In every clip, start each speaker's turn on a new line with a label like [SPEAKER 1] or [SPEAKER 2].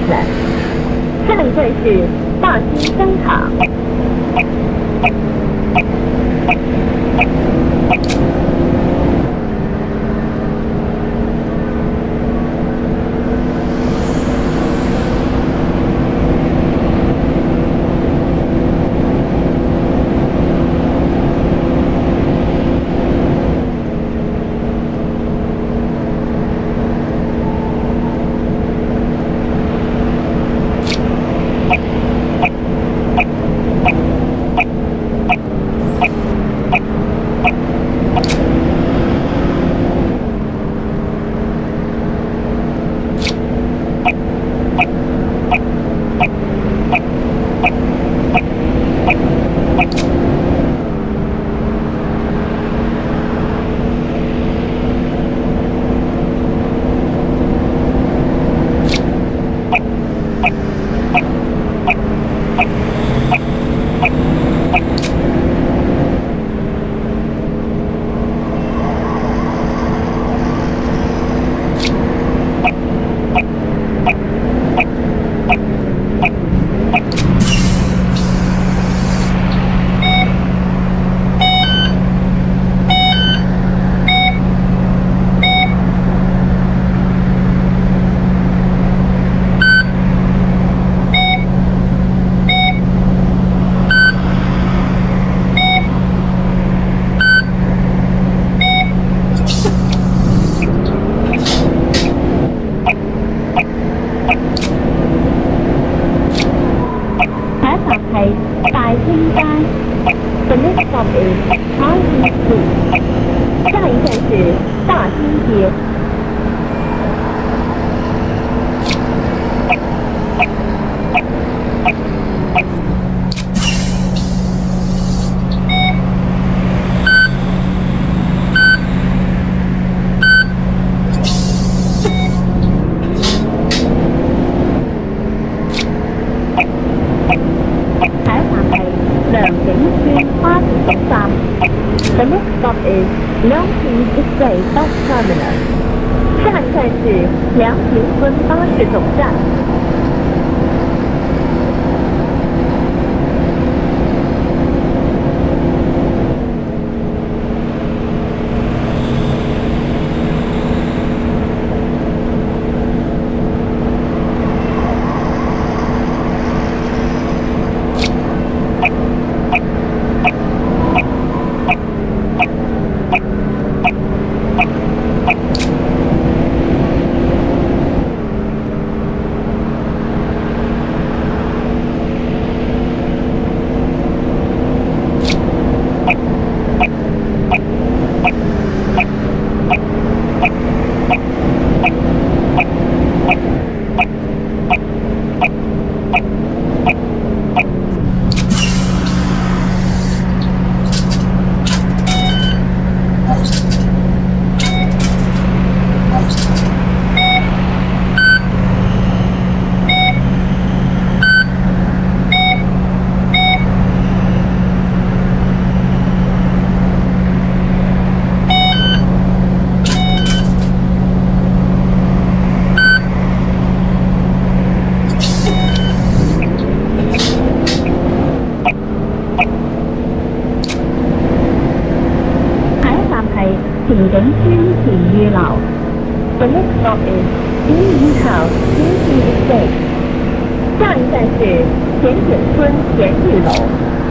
[SPEAKER 1] 站，下一站是大兴商场。The next stop is Taipei Street. 下一站是大兴街。The next stop is 良平 Estate Bus Terminus. 下一站是良平村巴士总站。The next stop is Yu House, Yu Estate. 下一站是田景村田玉楼。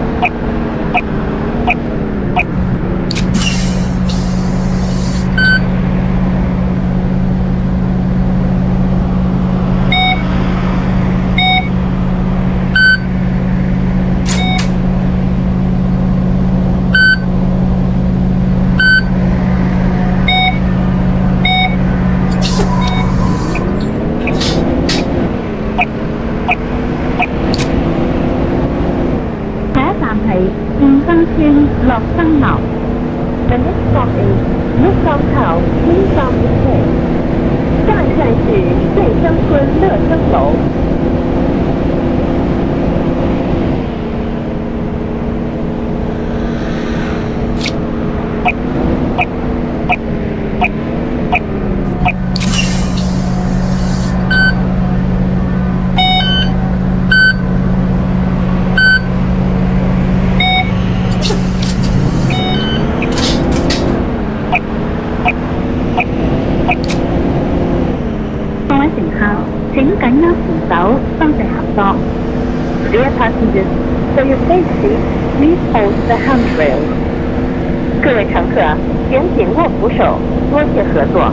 [SPEAKER 1] 乐生樓。The next stop is 乐生頭天生 Estate。下一站是瑞生村乐生樓。 Dear passengers, for your safety, please hold the handrail. 各位乘客，请紧握扶手，多谢合作。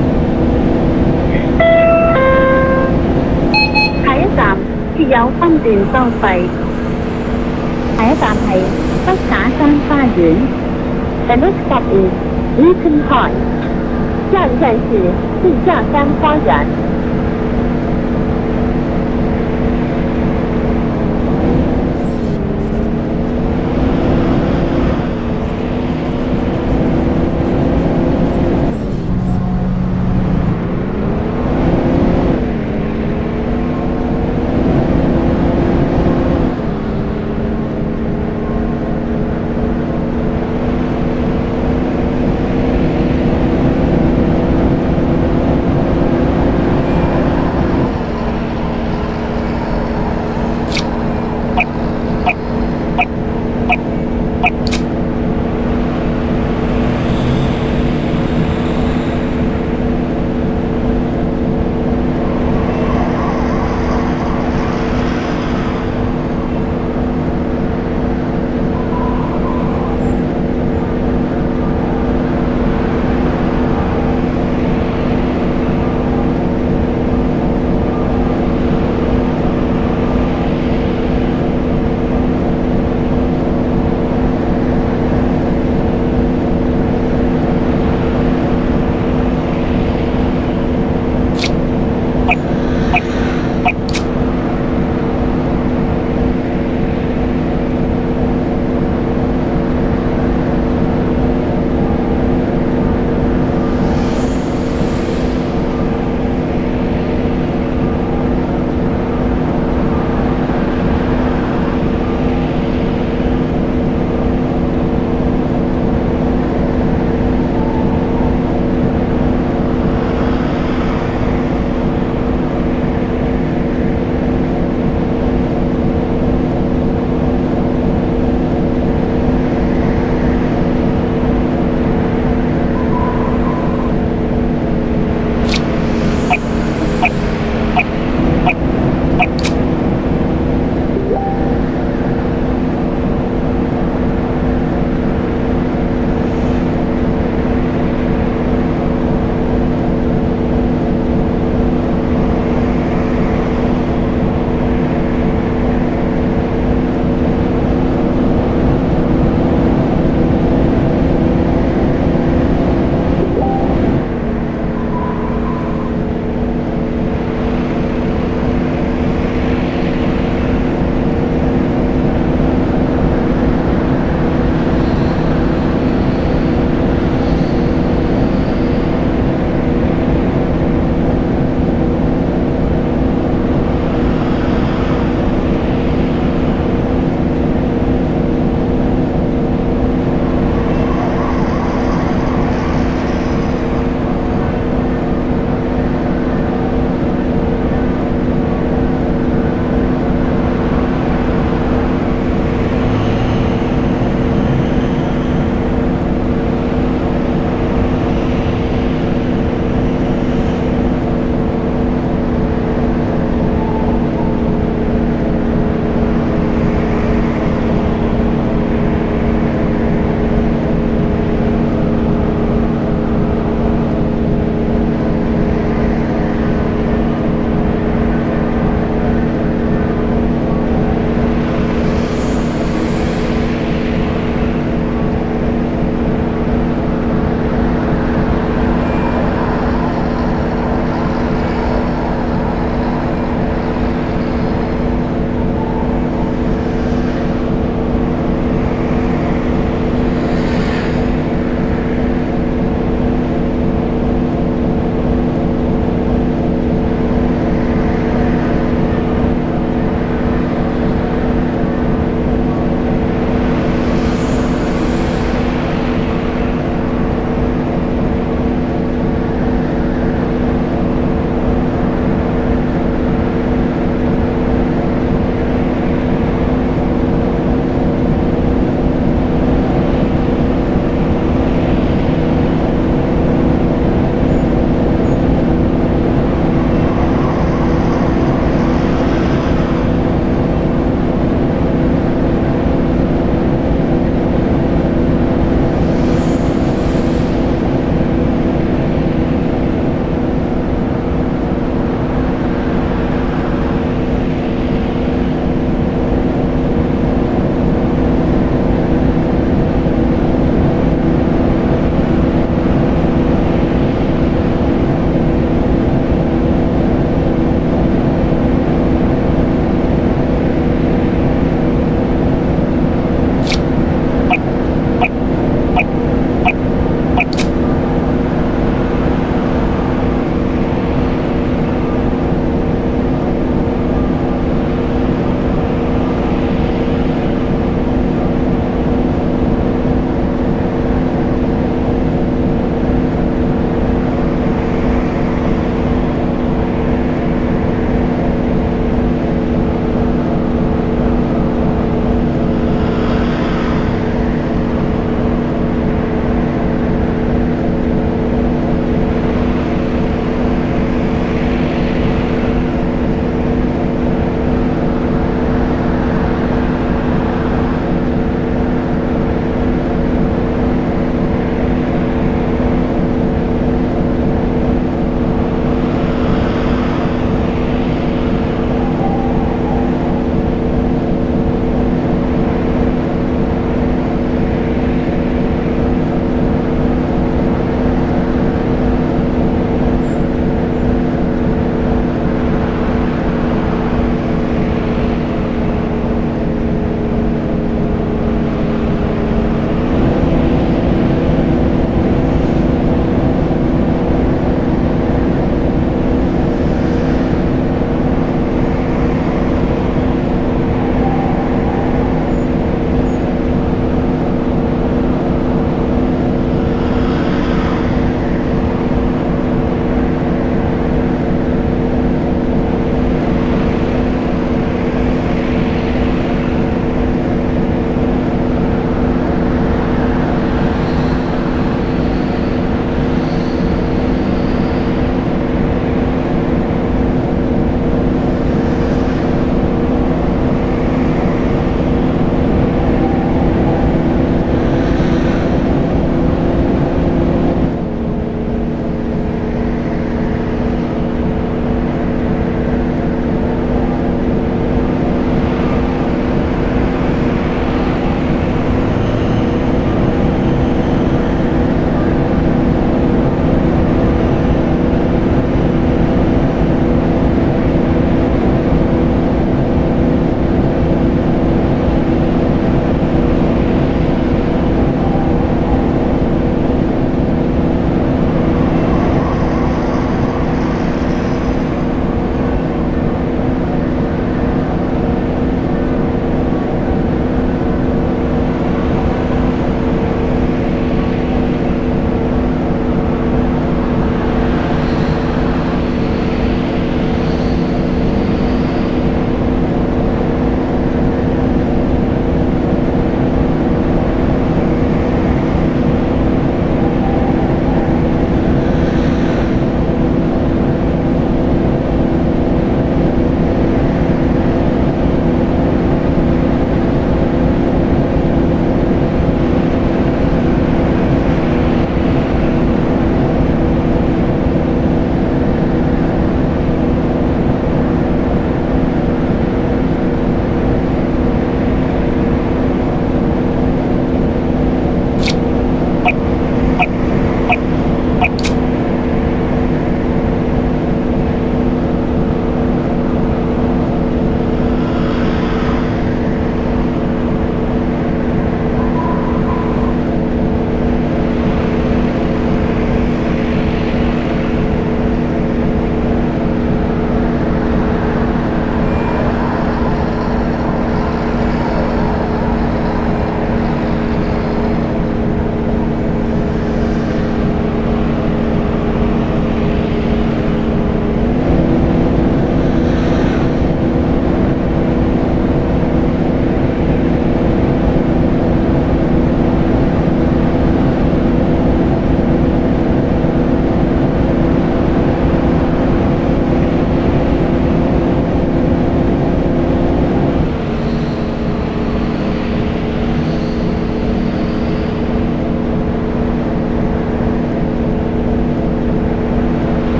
[SPEAKER 1] 下一站設有分段收費。下一站係北打山花園。The next stop is Newton Park. 下一站是地下山花園。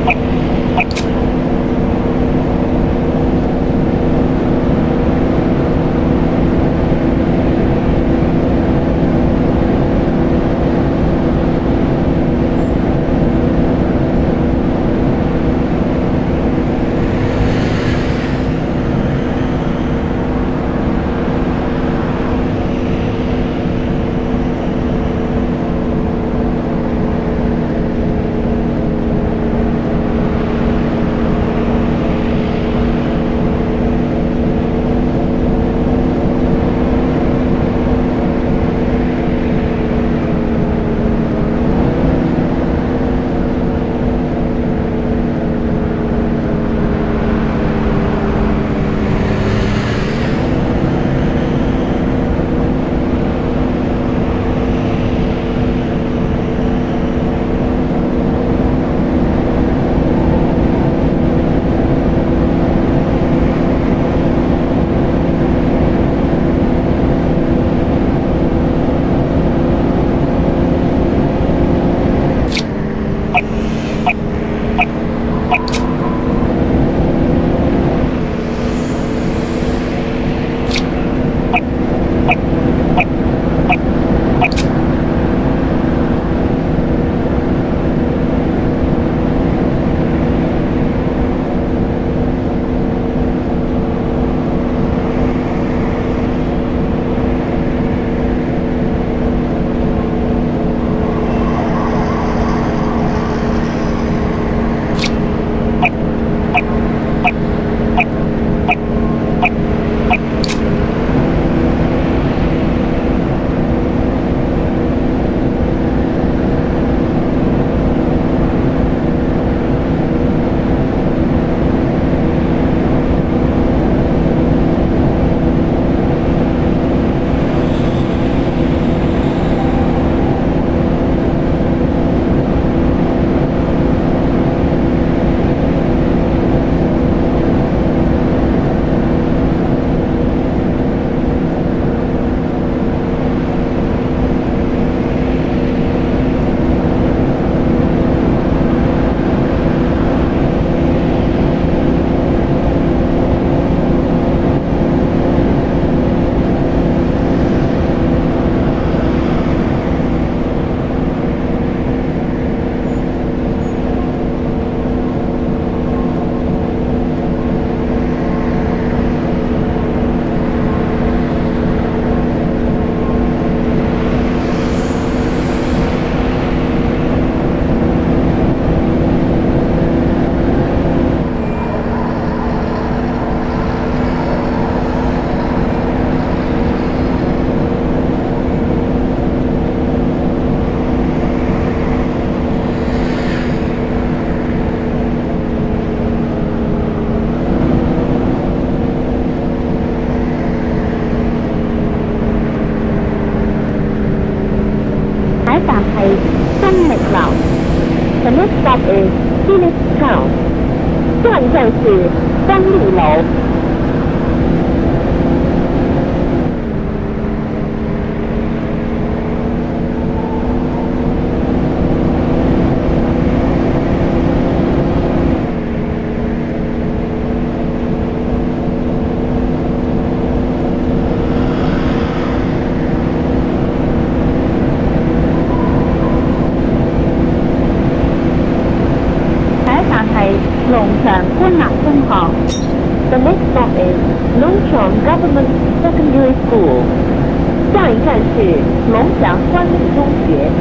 [SPEAKER 1] The next stop is Phoenix Town， 下一站是三立楼。龍翔官立中學。The next stop is 龍翔 Government Secondary School， 下一站是龍翔官立中學。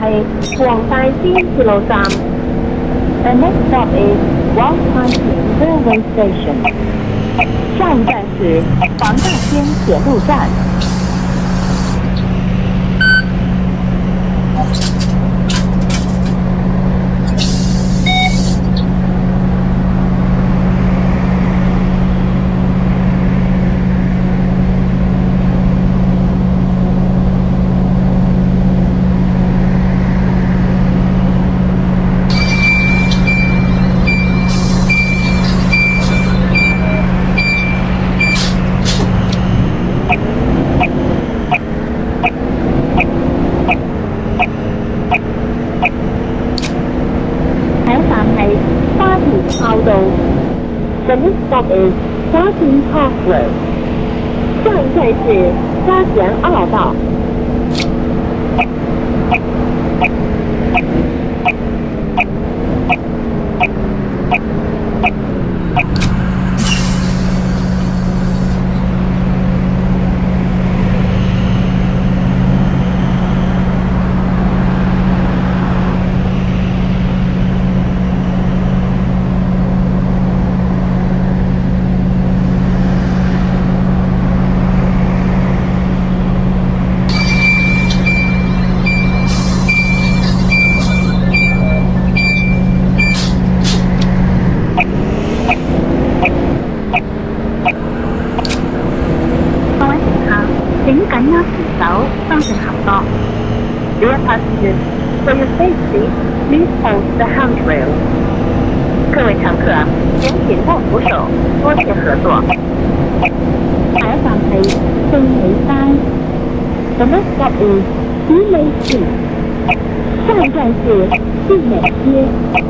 [SPEAKER 1] 係黃大仙鐵路站。The next stop is Wangtai Railway Station。下一站是黄大仙铁路站。The next stop is 花田 Park Road。下一站是花田二道。Dear passengers, for your safety, please hold the handrail. 各位乘客，请紧握扶手，多谢合作。下一站係信美街。The next stop is 信美街。下一站是信美街。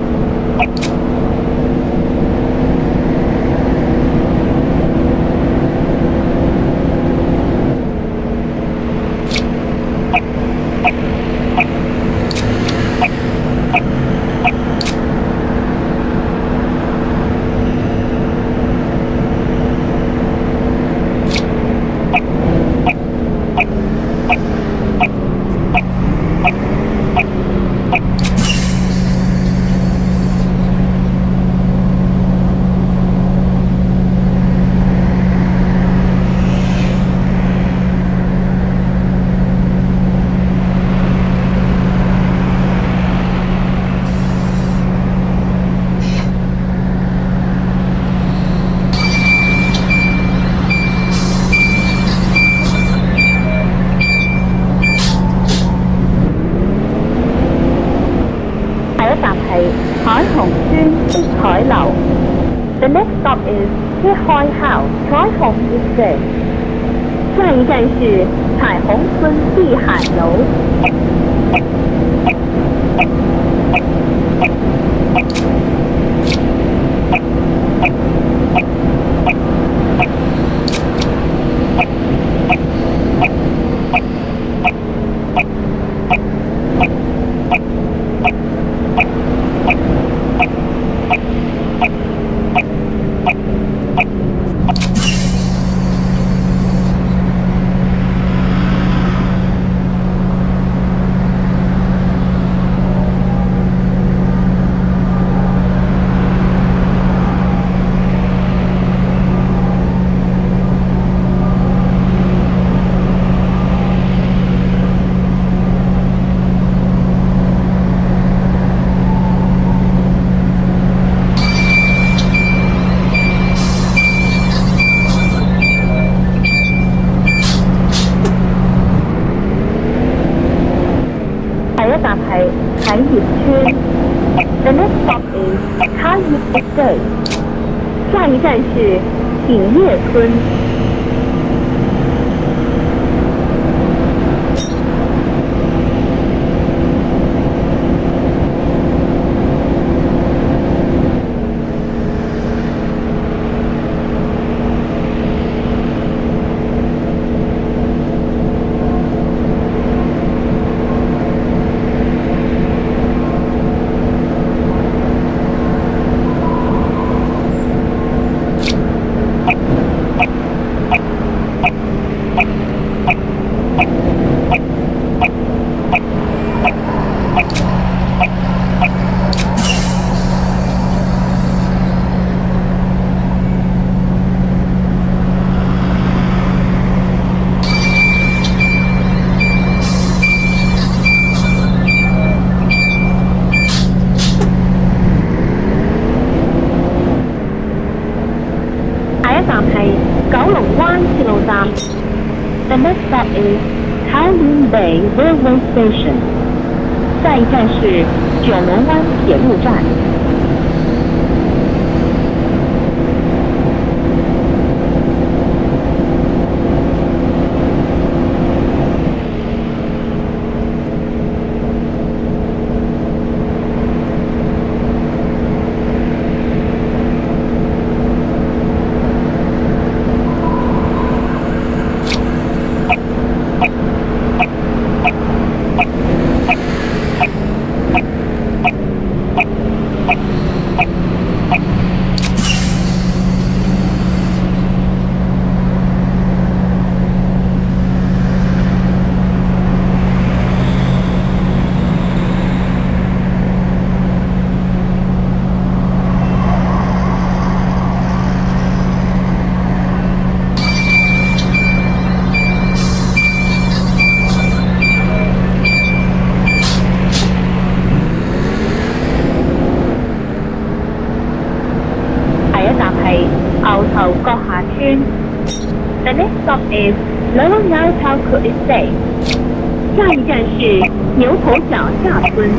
[SPEAKER 1] 海虹村碧海樓。The next stop is 碧海 House 彩虹 Estate。下一站是彩虹村碧海樓。站係啟業村。The next stop is 啟業 Estate。下一站是景業村。 Taipei Railway Station， 下一站是九龙湾铁路站。牛頭角下村。The next stop is Lower Nautauco Estate。下一站是牛头角下村。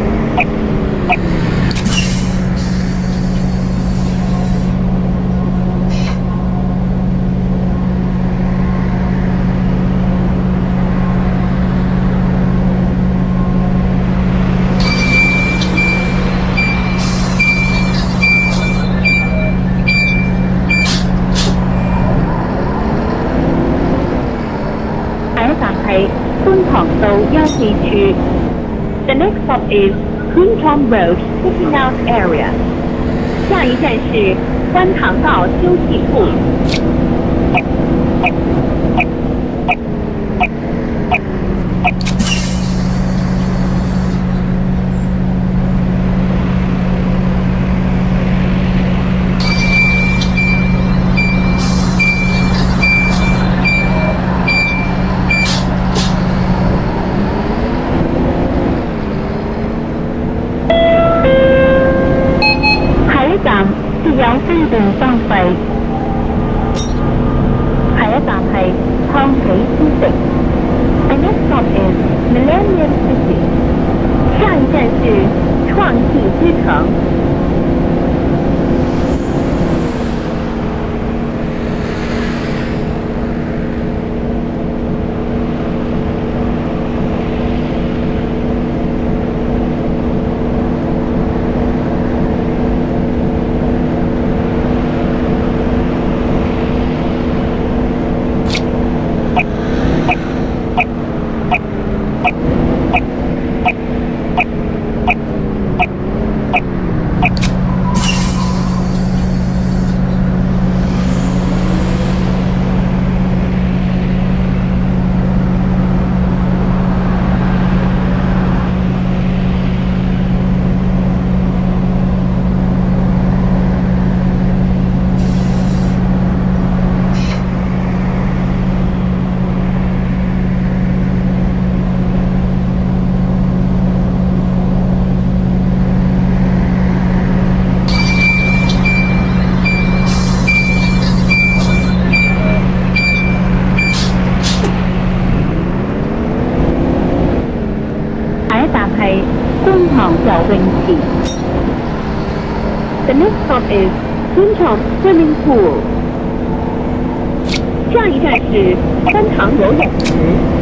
[SPEAKER 1] 觀塘道休憩處。The next stop is Kwun Tong Road Sitting Out Area。下一站是觀塘道休憩處。自有非定收費。下一站係創紀之城。The next stop is Millennium City。下一站是創紀之城。觀塘游泳池。The next stop is 觀塘 Swimming Pool。下一站是觀塘游泳池。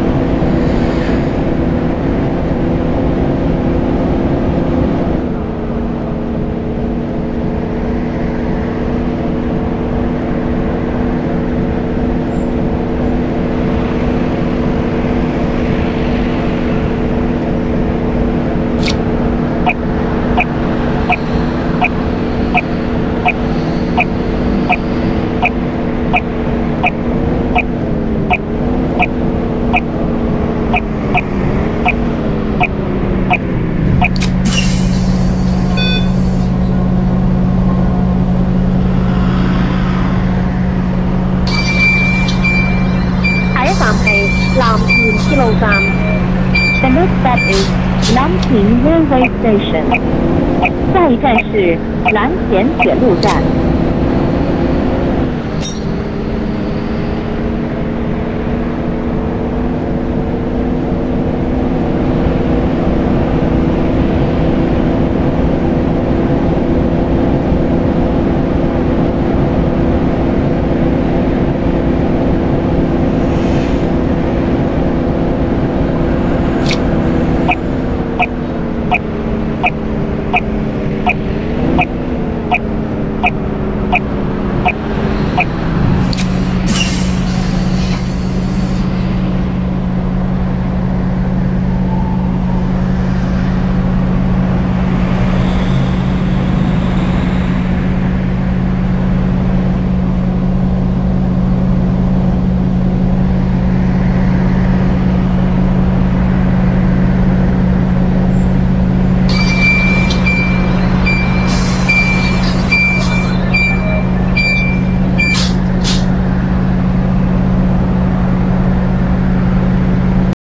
[SPEAKER 1] 藍田鐵路站。The next stop is 藍田 Railway Station。下一站是藍田鐵路站。